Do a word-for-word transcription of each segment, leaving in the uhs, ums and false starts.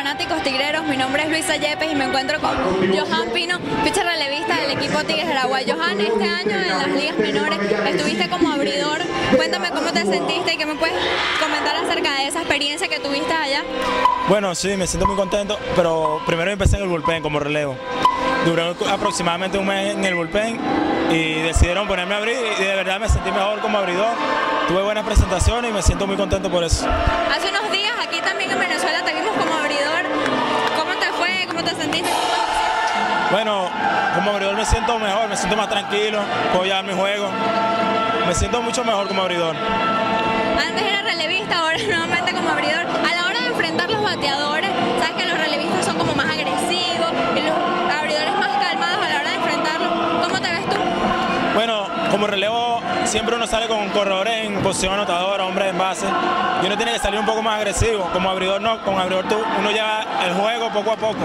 fanáticos tigreros, mi nombre es Luisa Yepes y me encuentro con Johan Pino, pitcher relevista del equipo Tigres de Aragua. Johan, este año en las ligas menores estuviste como abridor, cuéntame cómo te sentiste y qué me puedes comentar acerca de esa experiencia que tuviste allá. Bueno, sí, me siento muy contento, pero primero empecé en el bullpen como relevo. Duré aproximadamente un mes en el bullpen y decidieron ponerme a abrir y de verdad me sentí mejor como abridor. Tuve buenas presentaciones y me siento muy contento por eso. Hace unos días aquí también en Venezuela te vimos como abridor. ¿Cómo te fue? ¿Cómo te sentiste? Bueno, como abridor me siento mejor, me siento más tranquilo, puedo llevar mi juego. Me siento mucho mejor como abridor. Antes era relevista, ahora nuevamente como abridor. A la hora de enfrentar los bateadores, sabes que los relevistas son como más agresivos y los abridores más calmados a la hora de enfrentarlos. ¿Cómo te ves tú? Bueno, como relevo siempre uno sale con corredores en posición anotadora, hombres en base, y uno tiene que salir un poco más agresivo. Como abridor no, con abridor tú, uno lleva el juego poco a poco.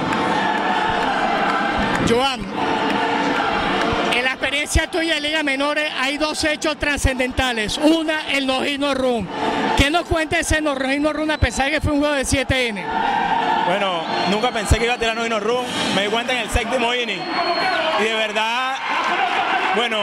Johan, en la experiencia tuya en Liga Menores hay dos hechos trascendentales. Una, el no-hit no-run. ¿Qué nos cuenta ese no-hit no-run a pesar de que fue un juego de siete innings? Bueno, nunca pensé que iba a tirar no-hit no-run. Me di cuenta en el séptimo inning. Y de verdad, bueno,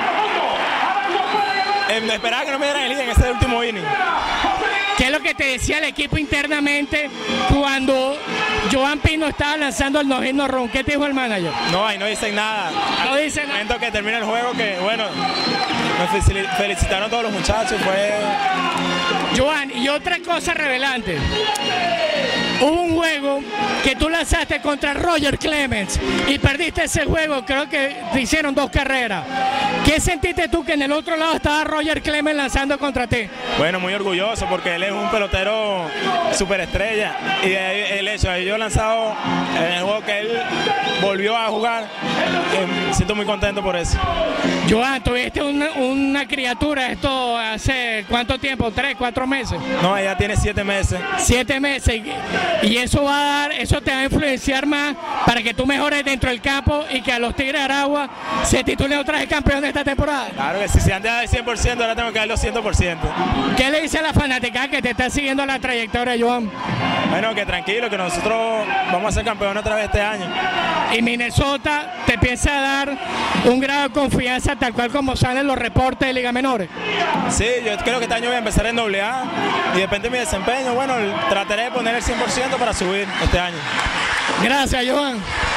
eh, esperaba que no me dieran el inning en ese último inning. ¿Qué es lo que te decía el equipo internamente cuando Johan Pino estaba lanzando el no-hit no-run? ¿Qué te dijo el manager? No, ahí no dicen nada. No dicen nada. Al momento que termina el juego, que bueno, me felicitaron todos los muchachos, fue... Johan, y otra cosa revelante. Hubo un juego que tú lanzaste contra Roger Clemens y perdiste ese juego, creo que te hicieron dos carreras. ¿Qué sentiste tú que en el otro lado estaba Roger Clemens lanzando contra ti? Bueno, muy orgulloso porque él es un pelotero superestrella y el hecho de yo lanzado en el juego que él volvió a jugar, eh, me siento muy contento por eso. Johan, tuviste una, una criatura, esto hace ¿cuánto tiempo? ¿Tres, cuatro meses? No, ella tiene siete meses. Siete meses. Y eso va a dar, eso te va a influenciar más para que tú mejores dentro del campo y que a los Tigres de Aragua se titulen otra vez campeón de esta temporada. Claro que sí, si antes del cien por ciento, ahora tengo que dar los cien por ciento. ¿Qué le dice a la fanática que te está siguiendo la trayectoria, Johan? Bueno, que tranquilo, que nosotros vamos a ser campeones otra vez este año. Y Minnesota te piensa dar un grado de confianza tal cual como salen los reportes de Liga Menores. Sí, yo creo que este año voy a empezar en doble A y depende de mi desempeño, bueno, trataré de poner el cien por ciento para subir este año. Gracias, Johan.